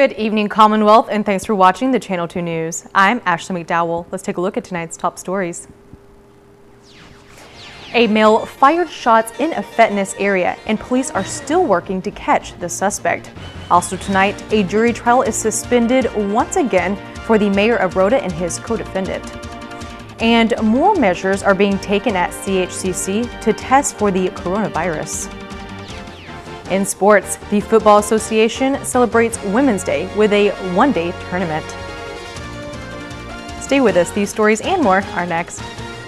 Good evening, Commonwealth, and thanks for watching the Channel 2 News. I'm Ashley McDowell. Let's take a look at tonight's top stories. A male fired shots in a Fitness area, and police are still working to catch the suspect. Also tonight, a jury trial is suspended once again for the mayor of Rhoda and his co-defendant. And more measures are being taken at CHCC to test for the coronavirus. In sports, the Football Association celebrates Women's Day with a one-day tournament. Stay with us. These stories and more are next.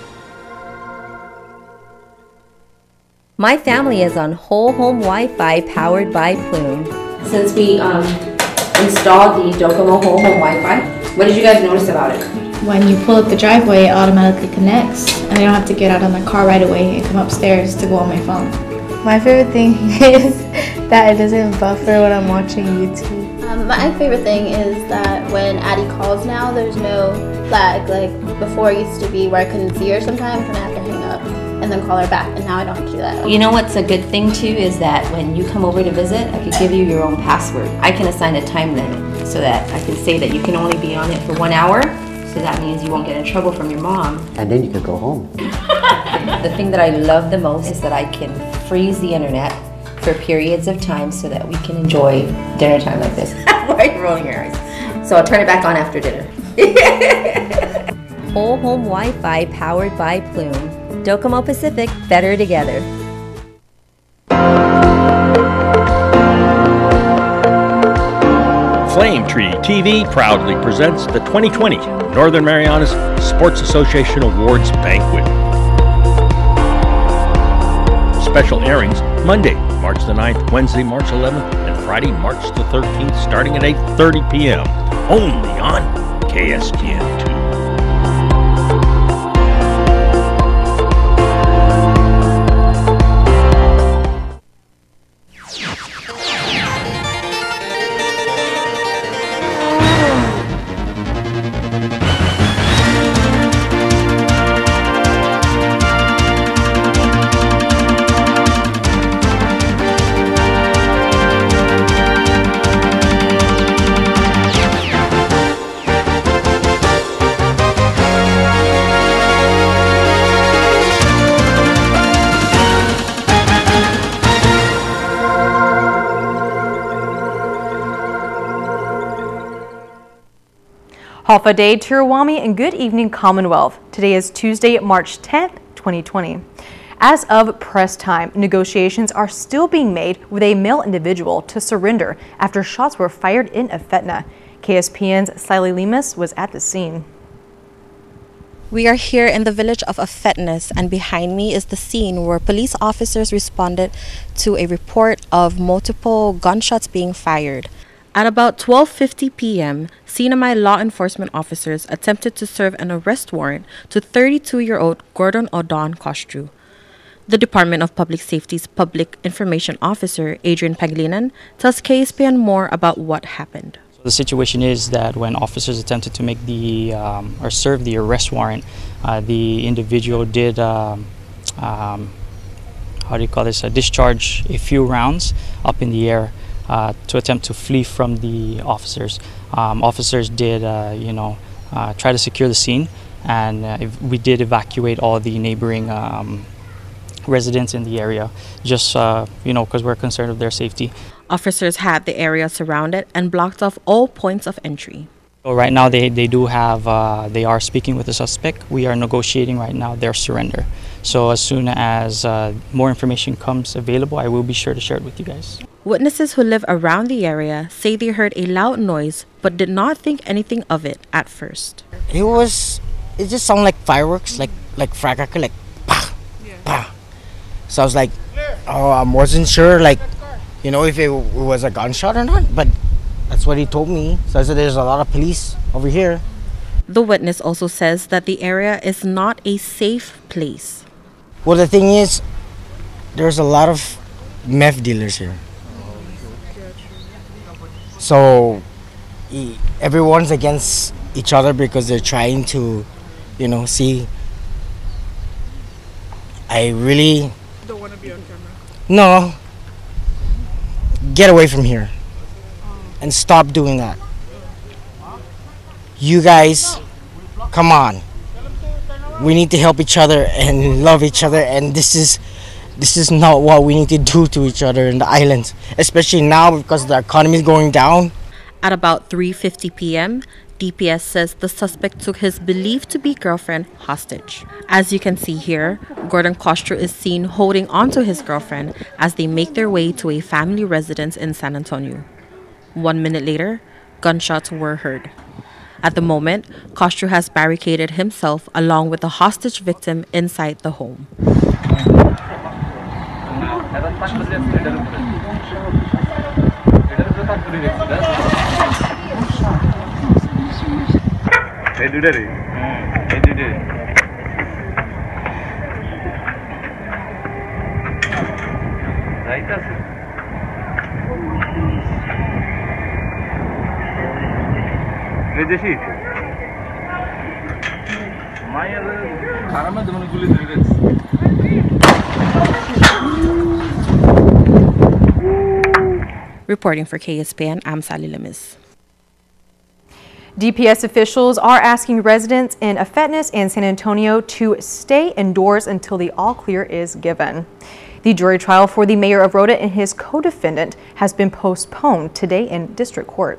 My family is on whole home Wi-Fi powered by Plume. Since we installed the Docomo whole home Wi-Fi, what did you guys notice about it? When you pull up the driveway, it automatically connects, and I don't have to get out of my car right away and come upstairs to go on my phone. My favorite thing is that it doesn't buffer when I'm watching YouTube. My favorite thing is that when Addie calls now, there's no lag. Like before it used to be where I couldn't see her sometimes and I have to hang up and then call her back, and now I don't have to do that. You know what's a good thing too is that when you come over to visit, I could give you your own password. I can assign a time limit so that I can say that you can only be on it for 1 hour. So that means you won't get in trouble from your mom. And then you could go home. The thing that I love the most is that I can freeze the internet for periods of time so that we can enjoy dinner time like this. Right, rolling your eyes. So I'll turn it back on after dinner. Whole home Wi-Fi powered by Plume. Docomo Pacific, better together. Flame Tree TV proudly presents the 2020 Northern Marianas Sports Association Awards Banquet. Special airings Monday, March the 9th, Wednesday, March 11th, and Friday, March the 13th, starting at 8:30 p.m. only on KSTN2. Halfa Day, Tirawami, and good evening, Commonwealth. Today is Tuesday, March 10th, 2020. As of press time, negotiations are still being made with a male individual to surrender after shots were fired in Afetna. KSPN's Siley Lemus was at the scene. We are here in the village of Afetnes, and behind me is the scene where police officers responded to a report of multiple gunshots being fired. At about 12:50 p.m., Sinamay law enforcement officers attempted to serve an arrest warrant to 32-year-old Gordon Odon Kostru. The Department of Public Safety's Public Information Officer, Adrian Paglinan, tells KSPN more about what happened. The situation is that when officers attempted to make or serve the arrest warrant, the individual did, discharge a few rounds up in the air to attempt to flee from the officers. Officers did, try to secure the scene, and we did evacuate all the neighboring residents in the area, just because we're concerned of their safety. Officers had the area surrounded and blocked off all points of entry. So right now they do have, they are speaking with the suspect. We are negotiating right now their surrender. So as soon as more information comes available, I will be sure to share it with you guys. Witnesses who live around the area say they heard a loud noise but did not think anything of it at first. It just sounded like fireworks, like firecracker, like pa, pa. So I was like, oh, I wasn't sure, if it was a gunshot or not, but that's what he told me. So I said, there's a lot of police over here. The witness also says that the area is not a safe place. Well, the thing is, there's a lot of meth dealers here. So everyone's against each other because they're trying to, see. I really don't want to be on camera. No. Get away from here. and stop doing that. You guys, come on. We need to help each other and love each other, and this is not what we need to do to each other in the islands, especially now because the economy is going down. At about 3:50 p.m., DPS says the suspect took his believed to be girlfriend hostage. As you can see here, Gordon Castro is seen holding onto his girlfriend as they make their way to a family residence in San Antonio. 1 minute later, gunshots were heard. At the moment, Castro has barricaded himself along with the hostage victim inside the home. Reporting for KSPN, I'm Sally Lemis. DPS officials are asking residents in Efetnes and San Antonio to stay indoors until the all clear is given. The jury trial for the mayor of Rota and his co-defendant has been postponed today in district court.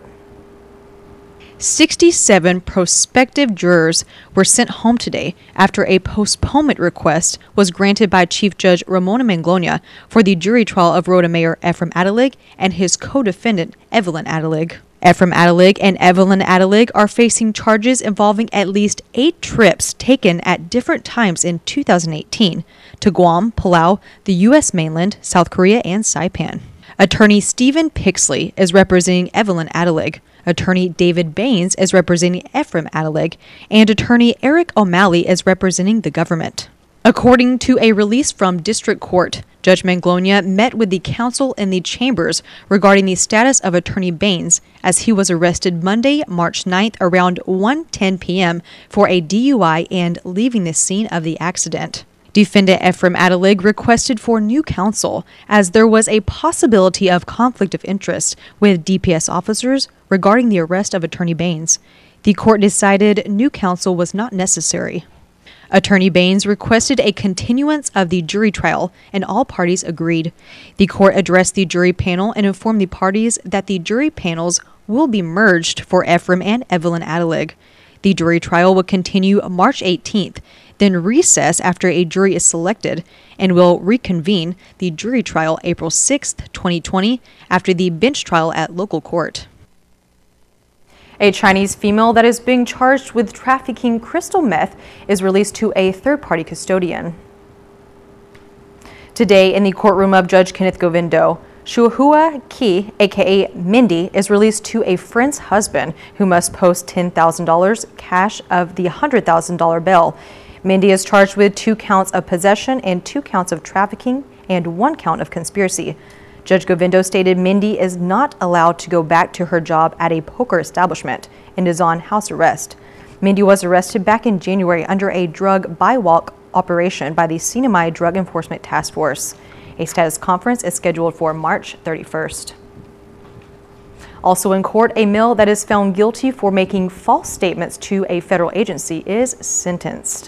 67 prospective jurors were sent home today after a postponement request was granted by Chief Judge Ramona Manglonia for the jury trial of Rota Mayor Ephraim Adalig and his co-defendant Evelyn Adalig. Ephraim Adalig and Evelyn Adalig are facing charges involving at least 8 trips taken at different times in 2018 to Guam, Palau, the U.S. mainland, South Korea, and Saipan. Attorney Stephen Pixley is representing Evelyn Adalig. Attorney David Baines is representing Ephraim Adalig, and Attorney Eric O'Malley is representing the government. According to a release from district court, Judge Manglonia met with the counsel in the chambers regarding the status of Attorney Baines as he was arrested Monday, March 9th around 1:10 p.m. for a DUI and leaving the scene of the accident. Defendant Ephraim Adalig requested for new counsel as there was a possibility of conflict of interest with DPS officers regarding the arrest of Attorney Baines. The court decided new counsel was not necessary. Attorney Baines requested a continuance of the jury trial, and all parties agreed. The court addressed the jury panel and informed the parties that the jury panels will be merged for Ephraim and Evelyn Adalig. The jury trial will continue March 18th, then recess after a jury is selected, and will reconvene the jury trial April 6th, 2020, after the bench trial at local court. A Chinese female that is being charged with trafficking crystal meth is released to a third-party custodian. Today, in the courtroom of Judge Kenneth Govindo, Shuhua Ki, aka Mindy, is released to a friend's husband who must post $10,000 cash of the $100,000 bail. Mindy is charged with 2 counts of possession and 2 counts of trafficking and 1 count of conspiracy. Judge Govindo stated Mindy is not allowed to go back to her job at a poker establishment and is on house arrest. Mindy was arrested back in January under a drug buy-walk operation by the Sinamai Drug Enforcement Task Force. A status conference is scheduled for March 31st. Also in court, a male that is found guilty for making false statements to a federal agency is sentenced.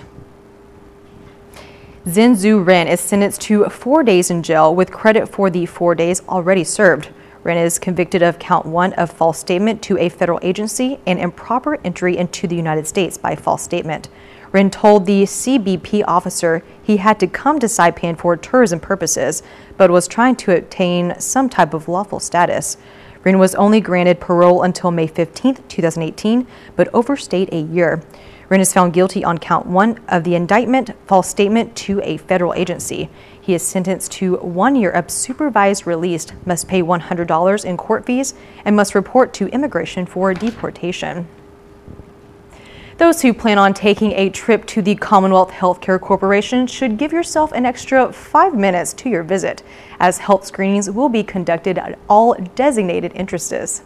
Zhenzu Ren is sentenced to 4 days in jail with credit for the 4 days already served. Ren is convicted of count 1 of false statement to a federal agency and improper entry into the United States by false statement. Ren told the CBP officer he had to come to Saipan for tourism purposes, but was trying to obtain some type of lawful status. Ren was only granted parole until May 15, 2018, but overstayed a year. Ren is found guilty on count 1 of the indictment, false statement to a federal agency. He is sentenced to 1 year of supervised release, must pay $100 in court fees, and must report to immigration for deportation. Those who plan on taking a trip to the Commonwealth Healthcare Corporation should give yourself an extra 5 minutes to your visit, as health screenings will be conducted at all designated entrances.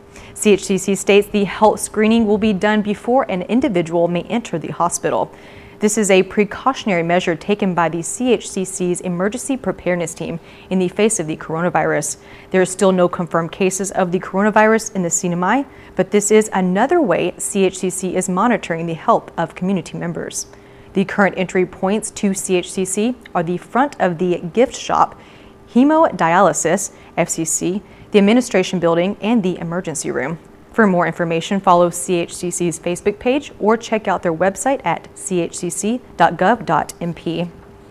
CHCC states the health screening will be done before an individual may enter the hospital. This is a precautionary measure taken by the CHCC's emergency preparedness team in the face of the coronavirus. There are still no confirmed cases of the coronavirus in the Sinamay, but this is another way CHCC is monitoring the health of community members. The current entry points to CHCC are the front of the gift shop, hemodialysis, FCC, the administration building, and the emergency room. For more information, follow CHCC's Facebook page or check out their website at chcc.gov.mp.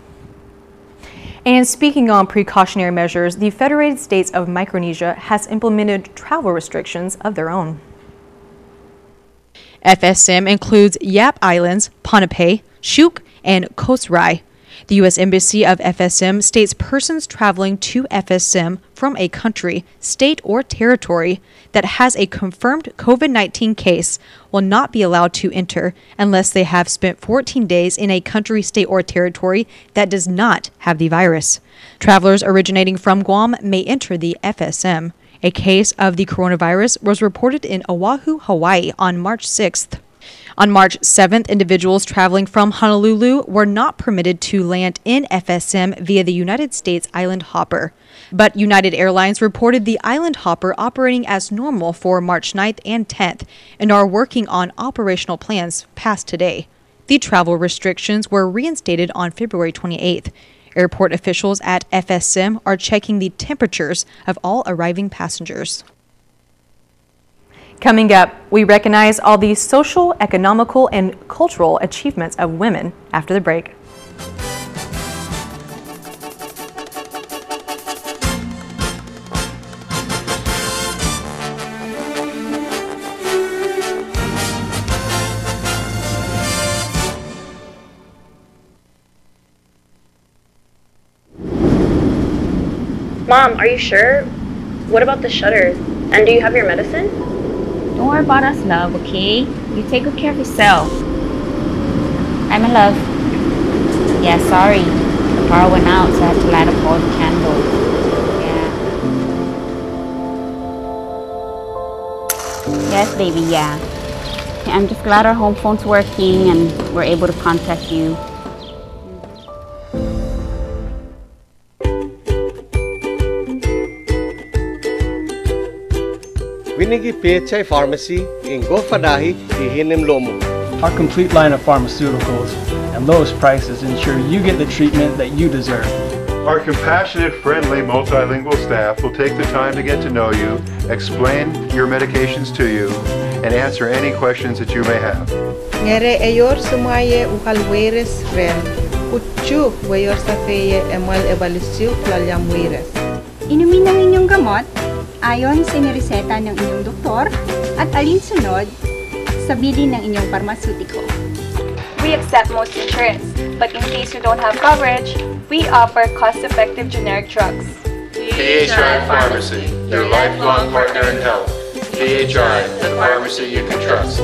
And speaking on precautionary measures, the Federated States of Micronesia has implemented travel restrictions of their own. FSM includes Yap Islands, Ponape, Chuuk, and Coast Rai. The U.S. Embassy of FSM states persons traveling to FSM from a country, state, or territory that has a confirmed COVID-19 case will not be allowed to enter unless they have spent 14 days in a country, state, or territory that does not have the virus. Travelers originating from Guam may enter the FSM. A case of the coronavirus was reported in Oahu, Hawaii on March 6th. On March 7th, individuals traveling from Honolulu were not permitted to land in FSM via the United States Island Hopper. But United Airlines reported the Island Hopper operating as normal for March 9th and 10th and are working on operational plans past today. The travel restrictions were reinstated on February 28th. Airport officials at FSM are checking the temperatures of all arriving passengers. Coming up, we recognize all the social, economical, and cultural achievements of women after the break. Mom, are you sure? What about the shutters? And do you have your medicine? Don't worry about us, love, okay? You take good care of yourself. Hi, my love. Yeah, sorry. The power went out, so I had to light up all the candles. Yeah. Yes, baby, yeah. I'm just glad our home phone's working and we're able to contact you. Winigi PHI Pharmacy in Gofadahi, Ihinim Lomu. Our complete line of pharmaceuticals and lowest prices ensure you get the treatment that you deserve. Our compassionate, friendly, multilingual staff will take the time to get to know you, explain your medications to you, and answer any questions that you may have. Ngere eyor sumaye uhalweres ren, kuchu wayor safeye emal ebalisiu tlalyamweres. Inumin ang inyong gamot ayon sa inireseta ng inyong doktor at alinsunod sa bilin ng inyong pharmaceutical. We accept most insurance, but in case you don't have coverage, we offer cost-effective generic drugs. PHI Pharmacy, your lifelong partner in health. PHI, the pharmacy you can trust.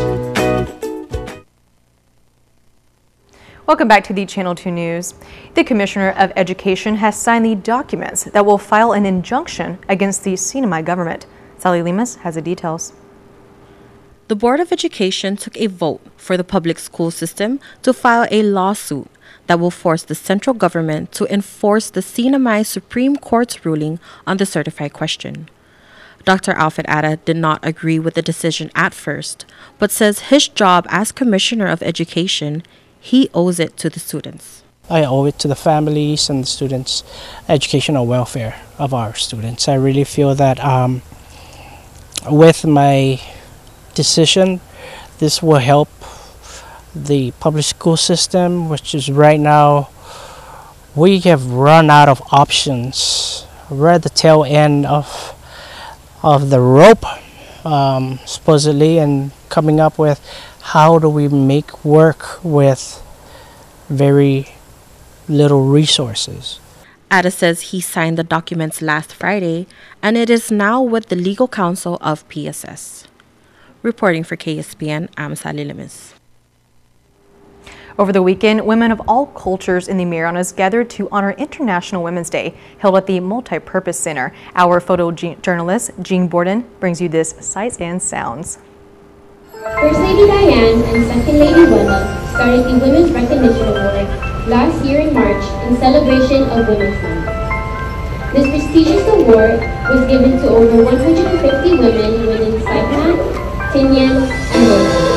Welcome back to the Channel 2 News. The Commissioner of Education has signed the documents that will file an injunction against the Sinamay government. Sally Lemus has the details. The Board of Education took a vote for the public school system to file a lawsuit that will force the central government to enforce the Sinamay Supreme Court's ruling on the certified question. Dr. Alfred Atta did not agree with the decision at first, but says his job as Commissioner of Education, he owes it to the students. I owe it to the families and the students' educational welfare of our students. I really feel that with my decision, this will help the public school system, which is right now, we have run out of options. We're at the tail end of the rope, supposedly, and coming up with how do we make work with very little resources. Atta says he signed the documents last Friday, and it is now with the legal counsel of PSS. Reporting for KSPN, I'm Sally Lemus. Over the weekend, women of all cultures in the Marianas gathered to honor International Women's Day, held at the Multipurpose Center. Our photojournalist, Jean Borden, brings you this Sights and Sounds. First Lady Diane and Second Lady Wella started the Women's Recognition Award last year in March in celebration of Women's Month. This prestigious award was given to over 150 women within Saipan, Tinian, and Rota.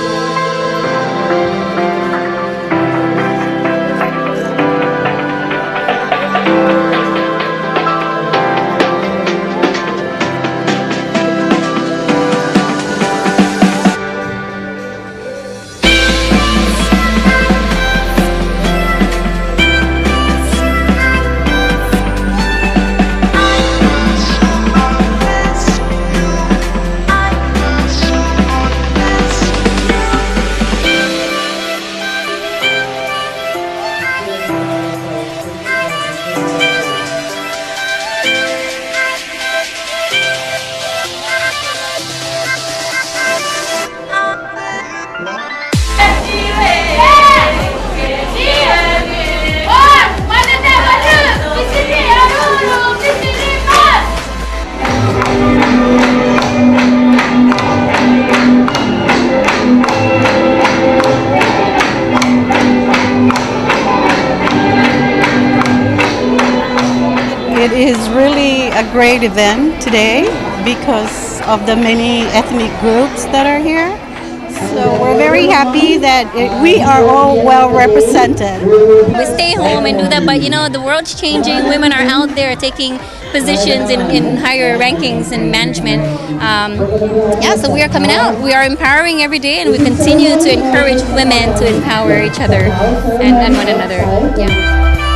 It is really a great event today because of the many ethnic groups that are here. So we're very happy that we are all well represented. We stay home and do that, but you know, the world's changing. Women are out there taking positions in higher rankings and management. Yeah, so we are coming out. We are empowering every day, and we continue to encourage women to empower each other and one another. Yeah.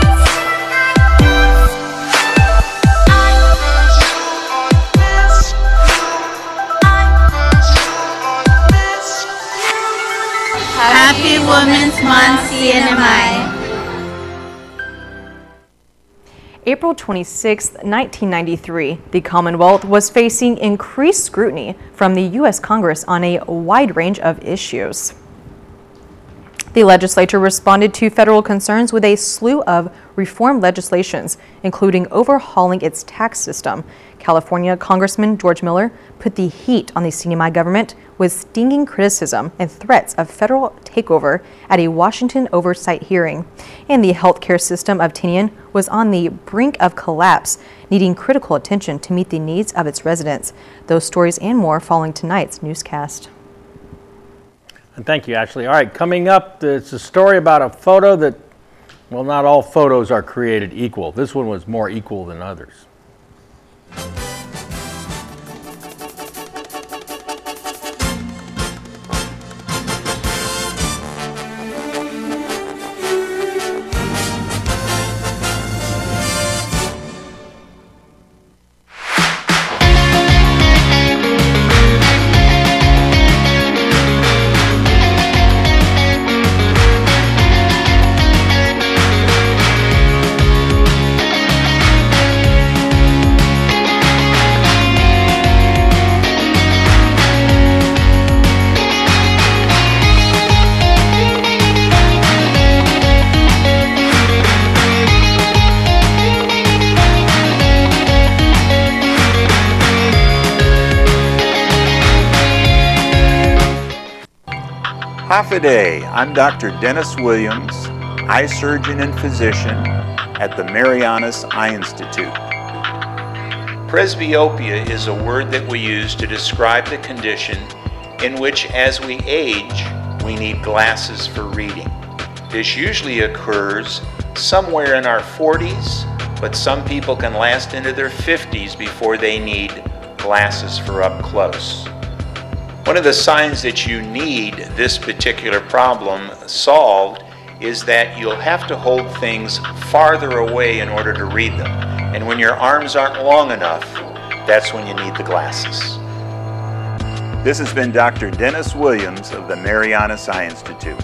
Happy Women's Month, CNMI. April 26, 1993, the Commonwealth was facing increased scrutiny from the U.S. Congress on a wide range of issues. The legislature responded to federal concerns with a slew of reform legislations, including overhauling its tax system. California Congressman George Miller put the heat on the CNMI government with stinging criticism and threats of federal takeover at a Washington oversight hearing. And the healthcare system of Tinian was on the brink of collapse, needing critical attention to meet the needs of its residents. Those stories and more following tonight's newscast. And thank you, Ashley. All right, coming up, it's a story about a photo that, well, not all photos are created equal. This one was more equal than others. Hafaday, I'm Dr. Dennis Williams, eye surgeon and physician at the Marianas Eye Institute. Presbyopia is a word that we use to describe the condition in which, as we age, we need glasses for reading. This usually occurs somewhere in our 40s, but some people can last into their 50s before they need glasses for up close. One of the signs that you need this particular problem solved is that you'll have to hold things farther away in order to read them. And when your arms aren't long enough, that's when you need the glasses. This has been Dr. Dennis Williams of the Marianas Eye Institute.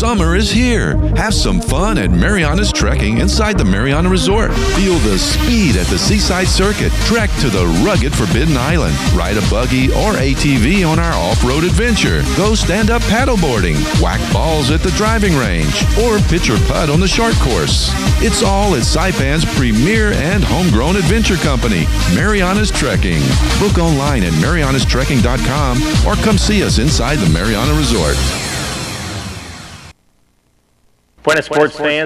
Summer is here. Have some fun at Mariana's Trekking inside the Mariana Resort. Feel the speed at the Seaside Circuit. Trek to the rugged Forbidden Island. Ride a buggy or ATV on our off-road adventure. Go stand-up paddleboarding. Whack balls at the driving range. Or pitch or putt on the short course. It's all at Saipan's premier and homegrown adventure company, Mariana's Trekking. Book online at marianastrekking.com or come see us inside the Mariana Resort. Buenas sports fans.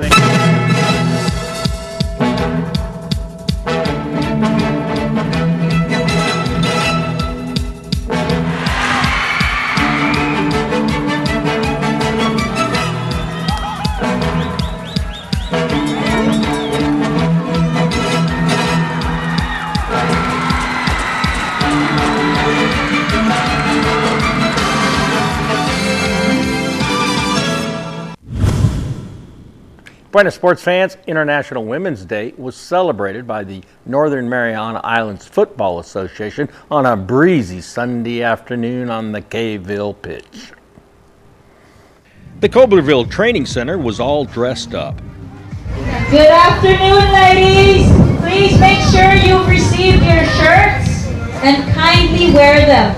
Buenas sports fans, International Women's Day was celebrated by the Northern Mariana Islands Football Association on a breezy Sunday afternoon on the K-Ville pitch. The Coblerville Training Center was all dressed up. Good afternoon, ladies. Please make sure you've received your shirts and kindly wear them.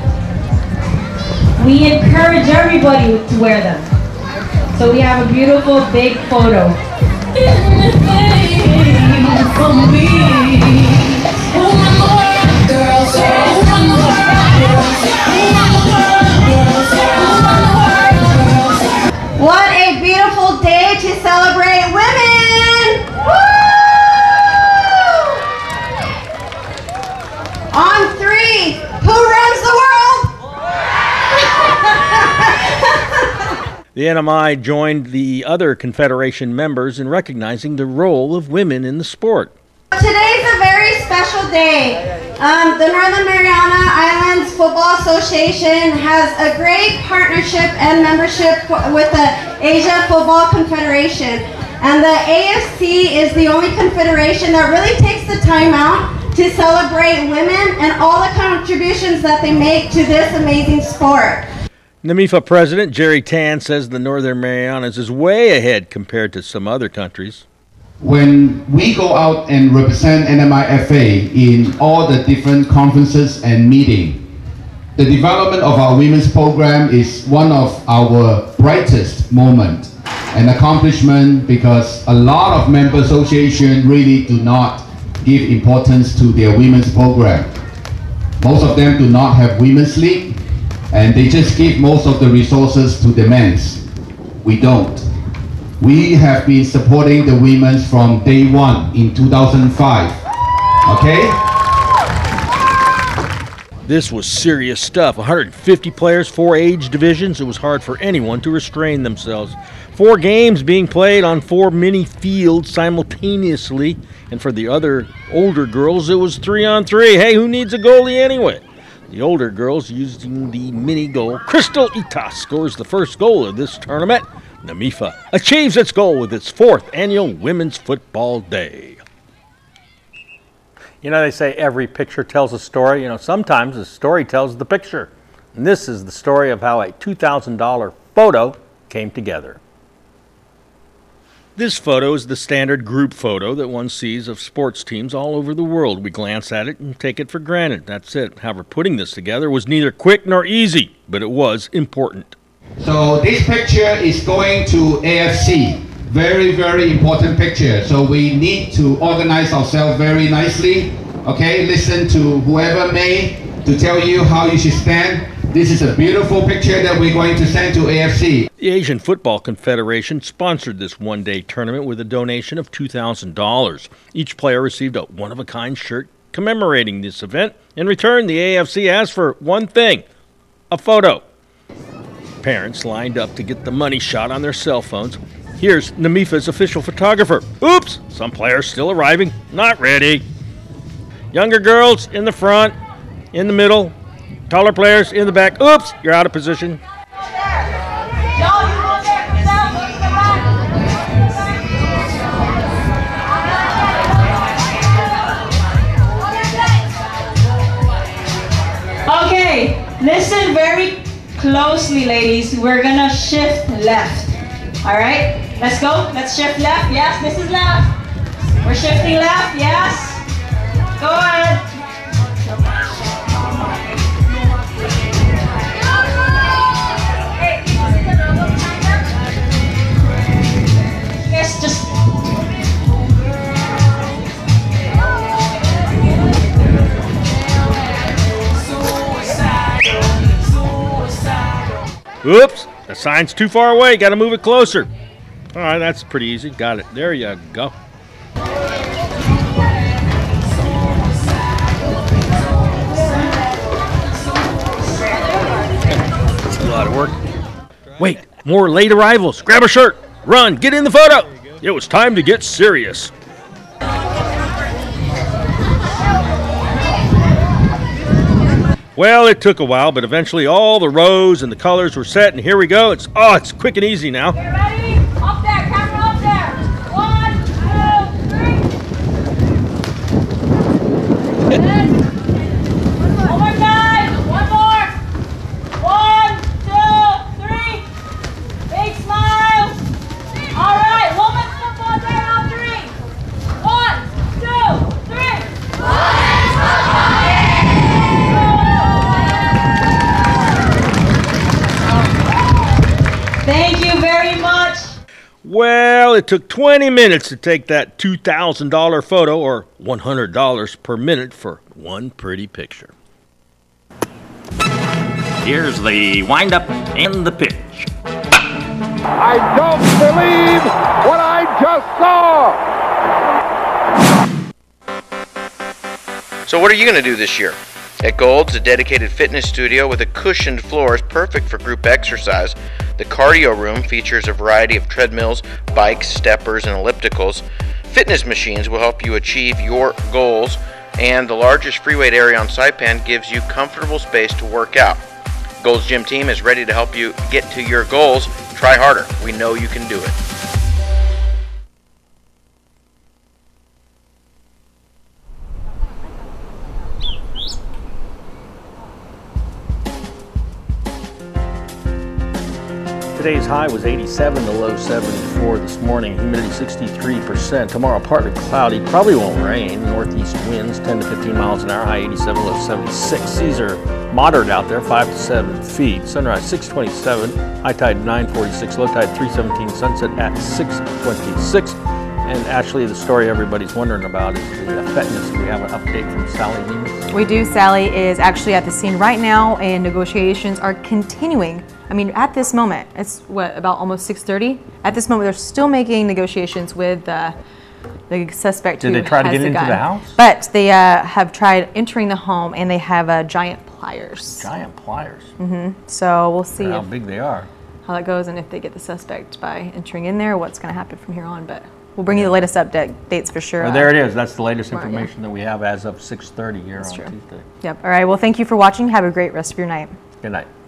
We encourage everybody to wear them. So we have a beautiful big photo. What a beautiful day to celebrate women! Woo! On three, who runs the world? The NMI joined the other Confederation members in recognizing the role of women in the sport. Today's a very special day. The Northern Mariana Islands Football Association has a great partnership and membership with the Asia Football Confederation. And the AFC is the only confederation that really takes the time out to celebrate women and all the contributions that they make to this amazing sport. NMIFA President Jerry Tan says the Northern Marianas is way ahead compared to some other countries. When we go out and represent NMIFA in all the different conferences and meetings, the development of our women's program is one of our brightest moments and accomplishment, because a lot of member associations really do not give importance to their women's program. Most of them do not have women's league, and they just give most of the resources to the men's. We don't. We have been supporting the women's from day one in 2005. Okay? This was serious stuff. 150 players, 4 age divisions. It was hard for anyone to restrain themselves. 4 games being played on 4 mini fields simultaneously. And for the other older girls, it was 3-on-3. Hey, who needs a goalie anyway? The older girls using the mini goal. Crystal Ita scores the first goal of this tournament. NMIFA achieves its goal with its 4th annual Women's Football Day. You know, they say every picture tells a story. You know, sometimes the story tells the picture. And this is the story of how a $2,000 photo came together. This photo is the standard group photo that one sees of sports teams all over the world. We glance at it and take it for granted. That's it. However, putting this together was neither quick nor easy, but it was important. So this picture is going to AFC. Very, very important picture. So we need to organize ourselves very nicely. Okay, listen to whoever may to tell you how you should stand. This is a beautiful picture that we're going to send to AFC. The Asian Football Confederation sponsored this one-day tournament with a donation of $2,000. Each player received a one-of-a-kind shirt commemorating this event. In return, the AFC asked for one thing: a photo. Parents lined up to get the money shot on their cell phones. Here's NMIFA's official photographer. Oops, some players still arriving, not ready. Younger girls in the front, in the middle, taller players in the back. Oops, you're out of position. Okay, listen very closely, ladies. We're gonna shift left. All right, let's go. Let's shift left. Yes, this is left. We're shifting left. Yes. Go ahead. Yes, just. Oops, the sign's too far away. Got to move it closer. All right, that's pretty easy. Got it. There you go. That's a lot of work. Wait, more late arrivals. Grab a shirt. Run, get in the photo. It was time to get serious. Well, it took a while, but eventually all the rows and the colors were set, and here we go. It's quick and easy now. Get ready? Up there, camera up there. 1, 2, 3. One more time. One more. 1, 2, 3. Big smile. All right, women's football day on 3. 1, 2, 3. Women's football day. Thank you very much. Well, it took 20 minutes to take that $2,000 photo, or $100 per minute for one pretty picture. Here's the windup and the pitch. I don't believe what I just saw. So what are you going to do this year? At Gold's, a dedicated fitness studio with a cushioned floor is perfect for group exercise. The cardio room features a variety of treadmills, bikes, steppers, and ellipticals. Fitness machines will help you achieve your goals, and the largest free weight area on Saipan gives you comfortable space to work out. Gold's Gym team is ready to help you get to your goals. Try harder. We know you can do it. Today's high was 87, the low 74 this morning. Humidity 63%. Tomorrow partly cloudy, probably won't rain. Northeast winds 10 to 15 miles an hour, high 87, low 76. Seas are moderate out there, 5 to 7 feet. Sunrise 6:27, high tide 9:46, low tide 3:17, sunset at 6:26. And actually, the story everybody's wondering about is the fitness. We have an update from Sally Lemus. We do. Sally is actually at the scene right now, and negotiations are continuing. I mean, at this moment, it's what, about almost 6:30? At this moment, they're still making negotiations with the suspect who has the gun. Did they try to get into the house? But they have tried entering the home, and they have giant pliers. Giant pliers? Mm-hmm. So we'll see how big they are. How that goes, and if they get the suspect by entering in there, what's going to happen from here on. But we'll bring you the latest updates for sure. Well, there it is. That's the latest information that we have as of 6:30 here on Tuesday. Yep. All right. Well, thank you for watching. Have a great rest of your night. Good night.